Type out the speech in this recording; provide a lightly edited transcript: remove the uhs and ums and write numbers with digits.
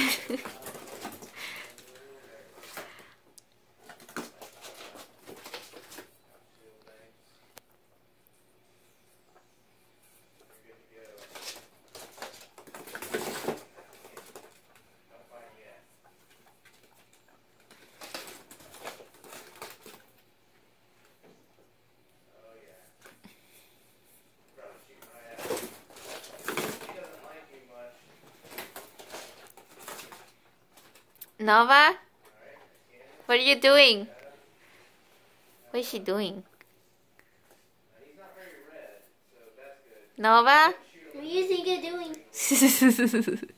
Nova? What are you doing? What is she doing? Nova? What do you think you're doing?